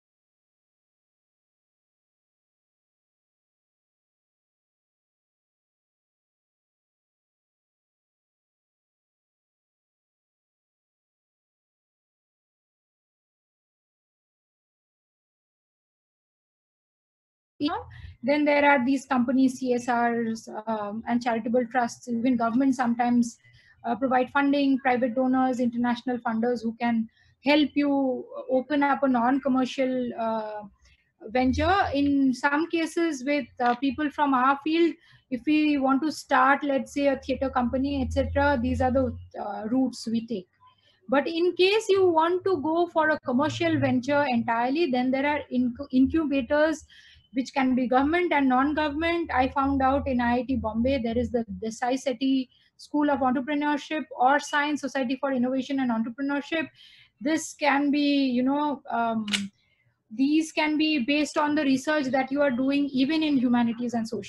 S2: then there are these companies, C S Rs, um, and charitable trusts. Even government sometimes uh, provide funding, private donors, international funders who can help you open up a non-commercial uh, venture. In some cases with uh, people from our field, if we want to start, let's say, a theater company, et cetera, these are the uh, routes we take. But in case you want to go for a commercial venture entirely, then there are inc- incubators which can be government and non-government. I found out in I I T Bombay, there is the Desai Sethi School of Entrepreneurship, or Science Society for Innovation and Entrepreneurship. This can be, you know, um, these can be based on the research that you are doing, even in humanities and social.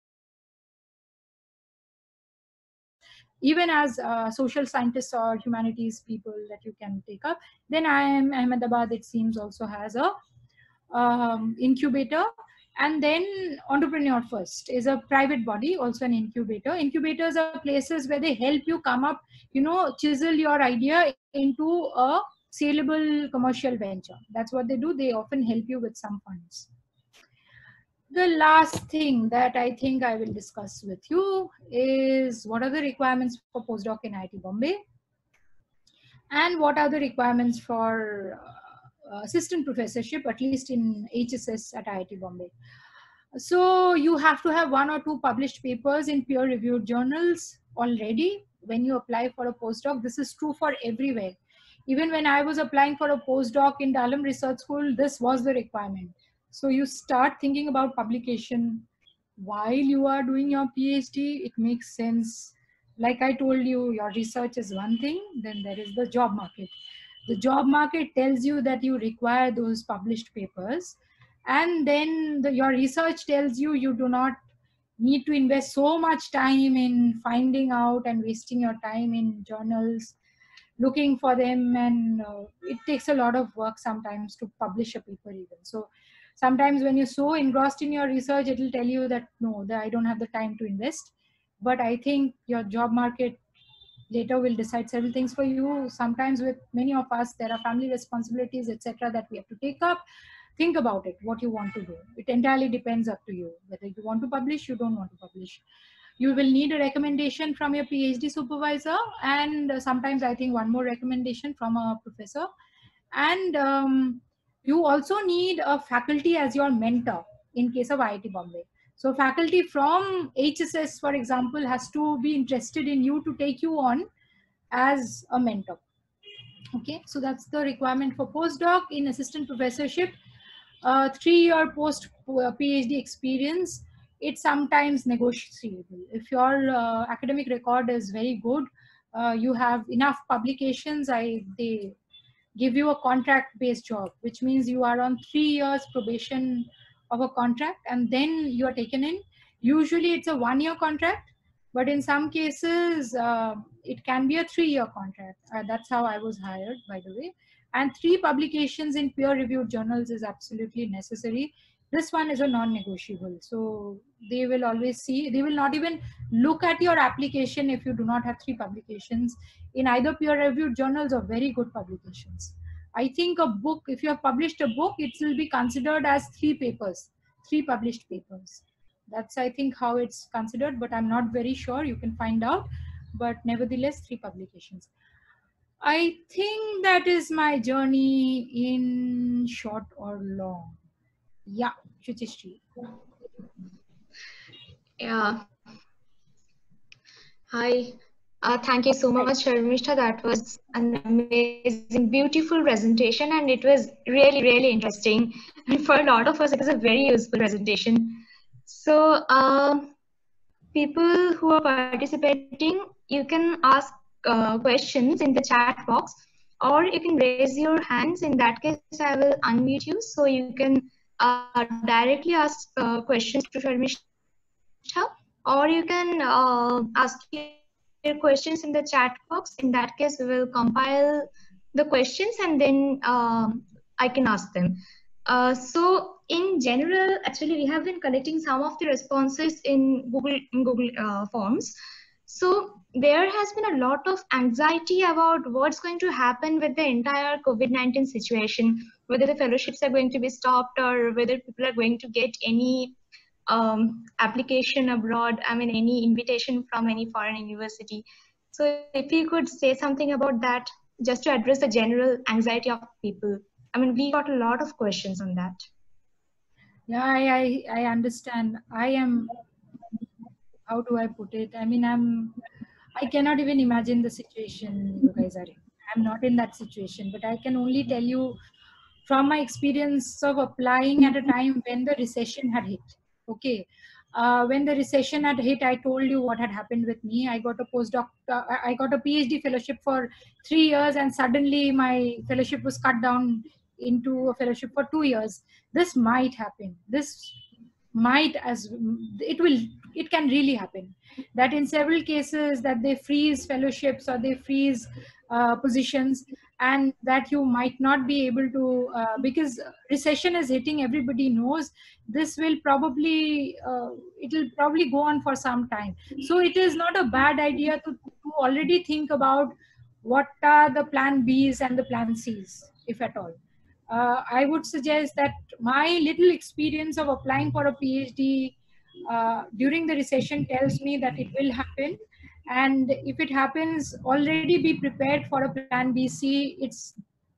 S2: Even as uh, social scientists or humanities people that you can take up. Then I am Ahmedabad, it seems, also has a um, incubator. And then Entrepreneur First is a private body, also an incubator. Incubators are places where they help you come up, you know, chisel your idea into a saleable commercial venture. That's what they do. They often help you with some funds. The last thing that I think I will discuss with you is what are the requirements for postdoc in I I T Bombay. and what are the requirements for uh, assistant professorship, at least in H S S at I I T Bombay. So you have to have one or two published papers in peer-reviewed journals already when you apply for a postdoc. This is true for everywhere. Even when I was applying for a postdoc in Dallam Research School, this was the requirement. So you start thinking about publication while you are doing your PhD. It makes sense. Like I told you, your research is one thing, then there is the job market. The job market tells you that you require those published papers, and then the, your research tells you you do not need to invest so much time in finding out and wasting your time in journals looking for them, and uh, it takes a lot of work sometimes to publish a paper even. So sometimes when you're so engrossed in your research, it will tell you that no, that I don't have the time to invest. But I think your job market later will decide several things for you. Sometimes with many of us, there are family responsibilities, et cetera, that we have to take up. Think about it, what you want to do. It entirely depends up to you, whether you want to publish, you don't want to publish. You will need a recommendation from your PhD supervisor, and sometimes I think one more recommendation from a professor. And um, you also need a faculty as your mentor in case of I I T Bombay. So faculty from H S S, for example, has to be interested in you to take you on as a mentor. Okay, so that's the requirement for postdoc. In assistant professorship, uh, three-year post PhD experience, it's sometimes negotiable. If your uh, academic record is very good, uh, you have enough publications, I they give you a contract-based job, which means you are on three years probation of a contract, and then you are taken in. Usually it's a one-year contract, but in some cases uh, it can be a three-year contract. Uh, that's how I was hired, by the way. And three publications in peer-reviewed journals is absolutely necessary. This one is a non-negotiable. So they will always see, they will not even look at your application if you do not have three publications in either peer-reviewed journals or very good publications. I think a book, if you have published a book, it will be considered as three papers, three published papers. That's, I think, how it's considered, but I'm not very sure. You can find out. But nevertheless, three publications. I think that is my journey in short or long. Yeah, Shuchishri.
S1: Yeah. Hi. Uh, thank you so much, Sharmishta. That was an amazing, beautiful presentation, and it was really, really interesting. And for a lot of us, it was a very useful presentation. So, uh, people who are participating, you can ask uh, questions in the chat box, or you can raise your hands. In that case, I will unmute you, so you can uh, directly ask uh, questions to Sharmishta, or you can uh, ask your questions in the chat box. In that case, we will compile the questions, and then uh, I can ask them. Uh, so in general, actually, we have been collecting some of the responses in Google in Google uh, Forms. So there has been a lot of anxiety about what's going to happen with the entire COVID nineteen situation, whether the fellowships are going to be stopped or whether people are going to get any um, application abroad, I mean, any invitation from any foreign university. So if you could say something about that, just to address the general anxiety of people. I mean, we got a lot of questions on that.
S2: Yeah, I, I, I understand. I am, how do I put it? I mean, I'm, I cannot even imagine the situation you guys are in. I'm not in that situation, but I can only tell you from my experience of applying at a time when the recession had hit. Okay. Uh, when the recession had hit, I told you what had happened with me. I got a postdoc, uh, I got a PhD fellowship for three years, and suddenly my fellowship was cut down into a fellowship for two years. This might happen. This might as it will it can really happen that in several cases that they freeze fellowships or they freeze uh, positions, and that you might not be able to uh, because recession is hitting, everybody knows. This will probably uh, it will probably go on for some time. So it is not a bad idea to, to already think about what are the plan B's and the plan C's, if at all. uh, I would suggest that my little experience of applying for a PhD uh, during the recession tells me that it will happen. And if it happens, already be prepared for a plan B, C. It's,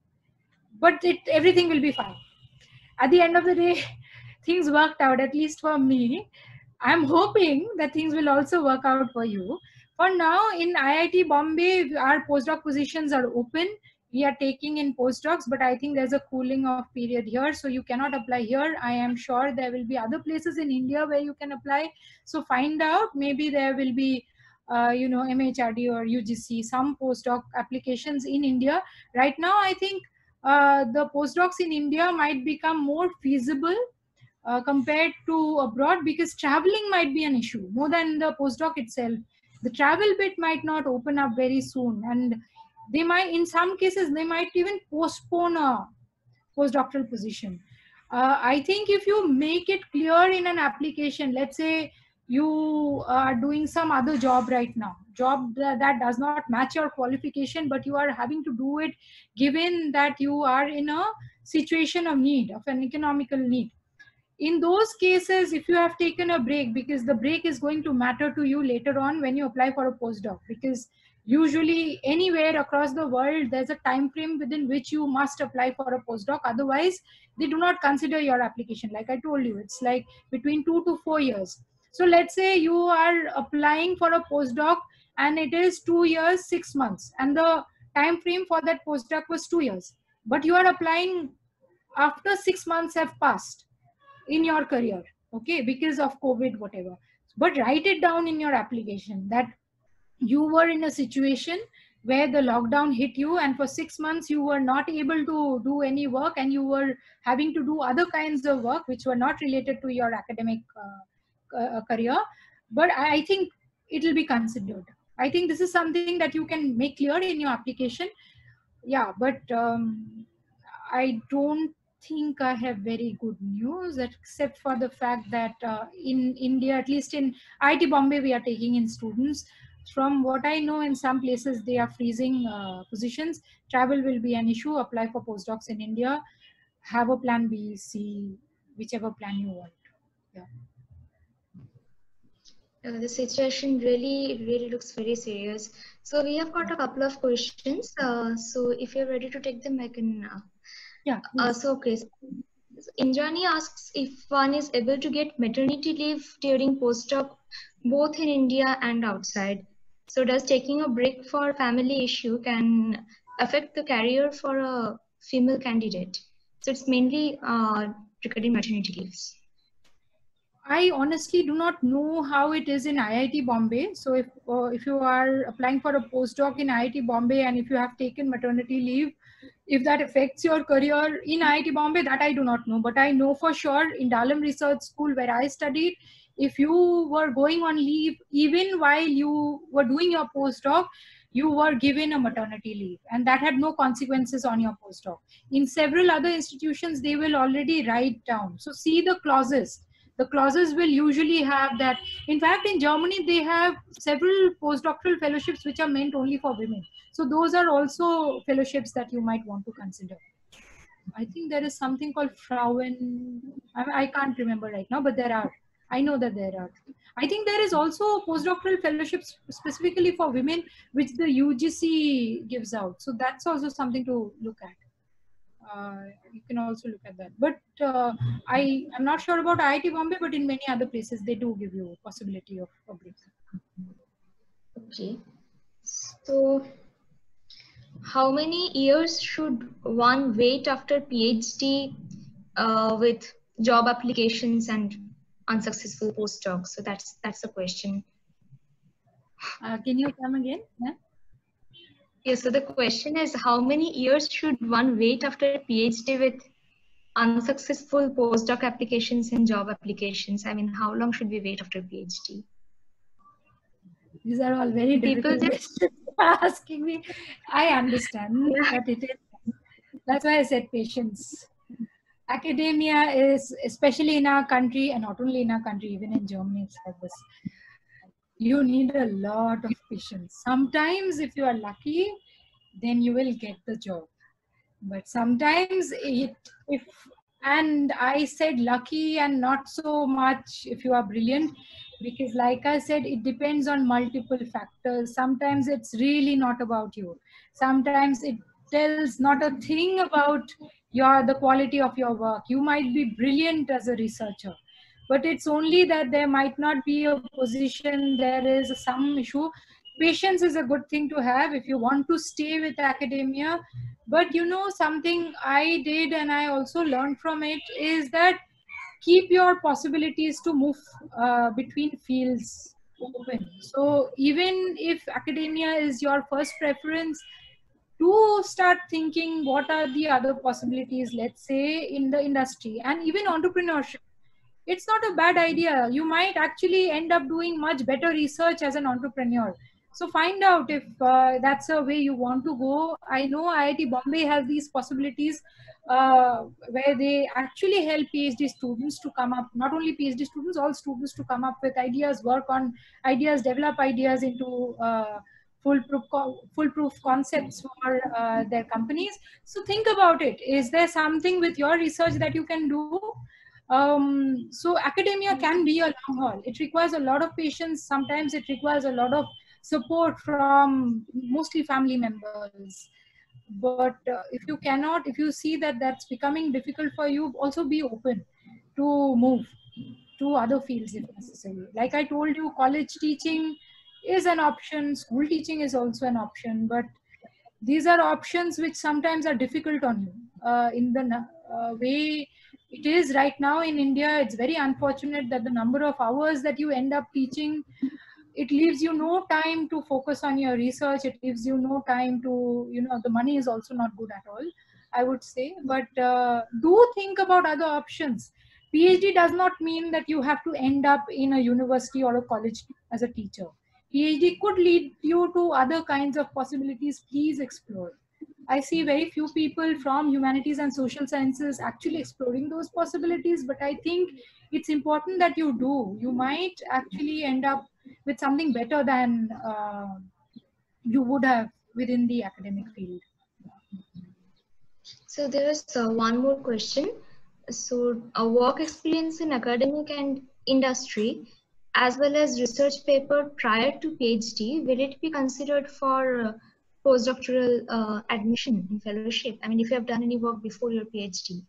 S2: but it, everything will be fine. At the end of the day, things worked out, at least for me. I'm hoping that things will also work out for you. For now, in I I T Bombay, our postdoc positions are open. We are taking in postdocs, but I think there's a cooling off period here, so you cannot apply here. I am sure there will be other places in India where you can apply. So find out, maybe there will be, uh, you know, M H R D or U G C, some postdoc applications in India. Right now, I think uh, the postdocs in India might become more feasible uh, compared to abroad, because traveling might be an issue more than the postdoc itself. The travel bit might not open up very soon, and they might, in some cases, they might even postpone a postdoctoral position. Uh, I think if you make it clear in an application, let's say you are doing some other job right now, job that, that does not match your qualification, but you are having to do it given that you are in a situation of need, of an economical need. In those cases, if you have taken a break, because the break is going to matter to you later on when you apply for a postdoc, because usually anywhere across the world there's a time frame within which you must apply for a postdoc, otherwise they do not consider your application. Like I told you, it's like between two to four years. So let's say you are applying for a postdoc and it is two years six months, and the time frame for that postdoc was two years, but you are applying after six months have passed in your career, okay, because of COVID, whatever. But write it down in your application that you were in a situation where the lockdown hit you, and for six months you were not able to do any work, and you were having to do other kinds of work which were not related to your academic uh, uh, career. But I think it will be considered. I think this is something that you can make clear in your application. Yeah, but um, I don't think I have very good news, except for the fact that uh, in India, at least in I I T Bombay, we are taking in students. From what I know, in some places they are freezing uh, positions. Travel will be an issue. Apply for postdocs in India. Have a plan B, C, whichever plan you want. Yeah.
S1: Uh, the situation really, really looks very serious. So we have got a couple of questions. Uh, so if you're ready to take them, I can. Uh,
S2: yeah.
S1: Uh, so, okay. Indrani asks if one is able to get maternity leave during postdoc, both in India and outside. So, does taking a break for family issue can affect the career for a female candidate? So, it's mainly uh, regarding maternity leaves.
S2: I honestly do not know how it is in I I T Bombay. So if uh, if you are applying for a postdoc in I I T Bombay, and if you have taken maternity leave, if that affects your career in I I T Bombay, that I do not know. But I know for sure in Dalam Research School where I studied, if you were going on leave, even while you were doing your postdoc, you were given a maternity leave, and that had no consequences on your postdoc. In several other institutions, they will already write down. So see the clauses. The clauses will usually have that. In fact, in Germany, they have several postdoctoral fellowships which are meant only for women. So those are also fellowships that you might want to consider. I think there is something called Frauen. I, I can't remember right now, but there are. I know that there are. I think there is also postdoctoral fellowships specifically for women, which the U G C gives out. So that's also something to look at. Uh, you can also look at that. But uh, I am not sure about I I T Bombay, but in many other places they do give you possibility of a break.
S1: Okay. So, how many years should one wait after PhD uh, with job applications and unsuccessful postdocs? So that's that's the question.
S2: Uh, can you come again? Yeah?
S1: Yes, so the question is, how many years should one wait after a PhD with unsuccessful postdoc applications and job applications? I mean, how long should we wait after a PhD?
S2: These are all very difficult questions asking me. I understand
S1: Yeah.
S2: that it is. That's why I said patience. Academia is, especially in our country, and not only in our country, even in Germany, it's like this. You need a lot of patience. Sometimes, if you are lucky, then you will get the job. But sometimes it, if, and I said lucky and not so much if you are brilliant, because like I said, it depends on multiple factors. Sometimes it's really not about you. Sometimes it tells not a thing about your the quality of your work. You might be brilliant as a researcher, but it's only that there might not be a position, there is some issue. Patience is a good thing to have if you want to stay with academia. But you know, something I did and I also learned from it is that keep your possibilities to move uh, between fields open. So even if academia is your first preference, to start thinking what are the other possibilities, let's say in the industry and even entrepreneurship. It's not a bad idea. You might actually end up doing much better research as an entrepreneur. So find out if uh, that's a way you want to go. I know I I T Bombay has these possibilities uh, where they actually help PhD students to come up, not only PhD students, all students to come up with ideas, work on ideas, develop ideas into uh, foolproof, foolproof concepts for uh, their companies. So think about it. Is there something with your research that you can do? Um, so academia can be a long haul. It requires a lot of patience. Sometimes it requires a lot of support from mostly family members. But uh, if you cannot, if you see that that's becoming difficult for you, also be open to move to other fields if necessary. Like I told you, college teaching is an option, school teaching is also an option, but these are options which sometimes are difficult on you. Uh, in the uh, way it is right now in India, it's very unfortunate that the number of hours that you end up teaching, it leaves you no time to focus on your research. It leaves you no time to, you know, the money is also not good at all, I would say. But uh, do think about other options. PhD does not mean that you have to end up in a university or a college as a teacher. PhD could lead you to other kinds of possibilities. Please explore. I see very few people from humanities and social sciences actually exploring those possibilities, but I think it's important that you do. You might actually end up with something better than uh, you would have within the academic field.
S1: So there's uh, one more question. So a work experience in academic and industry, as well as research paper prior to PhD, will it be considered for uh, postdoctoral uh, admission in fellowship? I mean, if you have done any work before your PhD.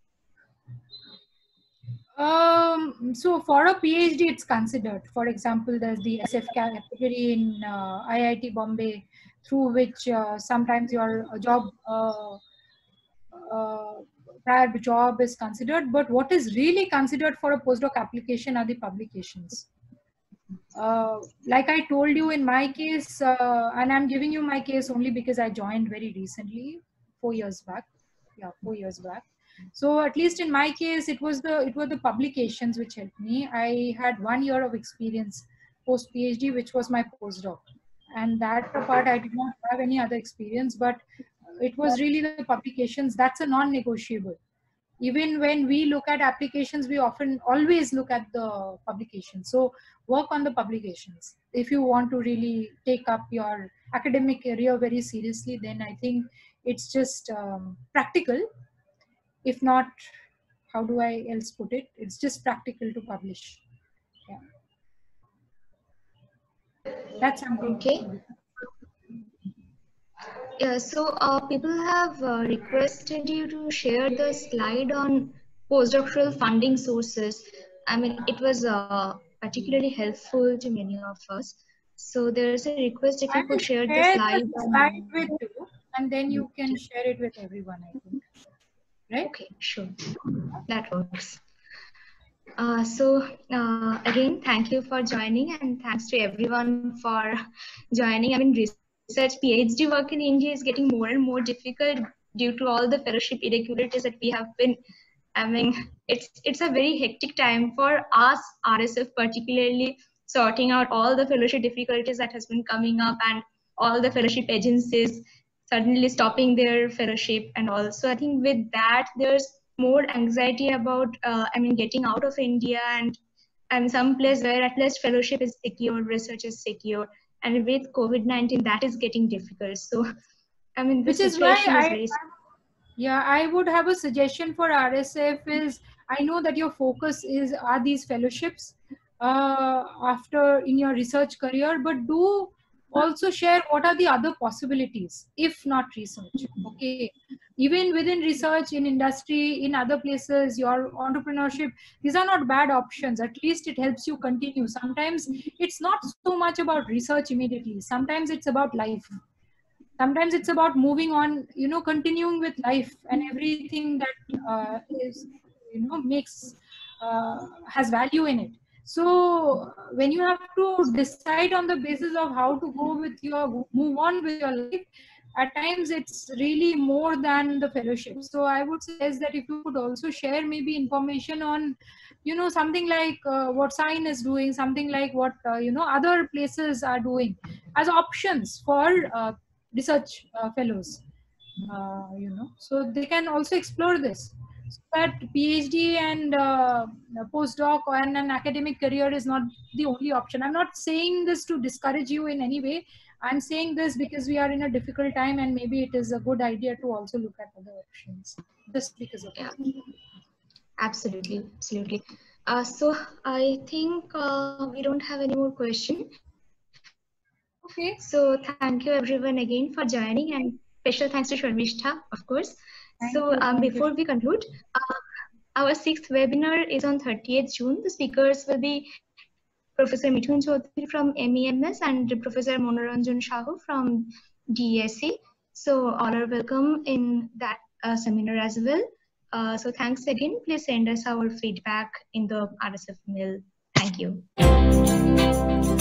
S2: Um, so for a PhD, it's considered. For example, there's the S F category in uh, I I T Bombay, through which uh, sometimes your job uh, uh, prior job is considered. But what is really considered for a postdoc application are the publications. Uh, like I told you in my case, uh, and I'm giving you my case only because I joined very recently, four years back. Yeah, four years back. So at least in my case, it was the it were the publications which helped me. I had one year of experience post PhD, which was my postdoc, and that part I did not have any other experience. But it was really the publications. That's a non-negotiable. Even when we look at applications, we often always look at the publications. So work on the publications. If you want to really take up your academic career very seriously, then I think it's just um, practical. If not, how do I else put it? It's just practical to publish. Yeah. That's something.
S1: Okay. Yeah, so uh, people have uh, requested you to share the slide on postdoctoral funding sources. I mean, it was uh, particularly helpful to many of us. So there's a request if you could share the slide.
S2: The slide with you, and then you can share it with everyone, I think. Right?
S1: Okay, sure. That works. Uh, so uh, again, thank you for joining, and thanks to everyone for joining. I mean, research PhD work in India is getting more and more difficult due to all the fellowship irregularities that we have been. I mean, it's it's a very hectic time for us, R S F particularly, sorting out all the fellowship difficulties that has been coming up, and all the fellowship agencies suddenly stopping their fellowship and all. So I think with that, there's more anxiety about, uh, I mean, getting out of India and and some place where at least fellowship is secure, research is secure. And with COVID nineteen, that is getting difficult. So, I mean, the
S2: Which is
S1: situation
S2: why
S1: is
S2: I,
S1: very...
S2: yeah, I would have a suggestion for R S F is, I know that your focus is are these fellowships. uh, after in your research career, but do also share what are the other possibilities if not research. Okay, even within research, in industry, in other places, your entrepreneurship, these are not bad options. At least it helps you continue. Sometimes it's not so much about research immediately, sometimes it's about life. Sometimes it's about moving on, you know, continuing with life and everything that uh, is, you know, makes uh, has value in it. So when you have to decide on the basis of how to go with your, move on with your life, at times it's really more than the fellowship. So I would suggest that if you could also share maybe information on, you know, something like uh, what Sign is doing, something like what, uh, you know, other places are doing as options for uh, research uh, fellows, uh, you know, so they can also explore this. So that PhD and uh, postdoc and an academic career is not the only option. I'm not saying this to discourage you in any way. I'm saying this because we are in a difficult time, and maybe it is a good idea to also look at other options just because of
S1: Yeah.
S2: it.
S1: Absolutely, absolutely. Uh, so I think uh, we don't have any more questions.
S2: Okay.
S1: So thank you everyone again for joining, and special thanks to Sharmishtha, of course.
S2: Thank
S1: so
S2: you,
S1: um,
S2: thank
S1: before
S2: you.
S1: we conclude, uh, our sixth webinar is on thirtieth June. The speakers will be Professor Mithun Chaudhary from M E M S and Professor Monoranjan Shahu from D E S C. So all are welcome in that uh, seminar as well. Uh, so thanks again. Please send us our feedback in the R S F mail. Thank you.